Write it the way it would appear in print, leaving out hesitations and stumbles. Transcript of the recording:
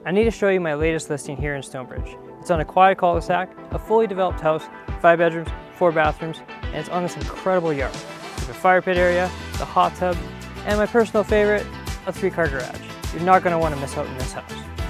I need to show you my latest listing here in Stonebridge. It's on a quiet cul-de-sac, a fully developed house, 5 bedrooms, 4 bathrooms, and it's on this incredible yard. There's a fire pit area, a hot tub, and my personal favorite, a 3-car garage. You're not going to want to miss out on this house.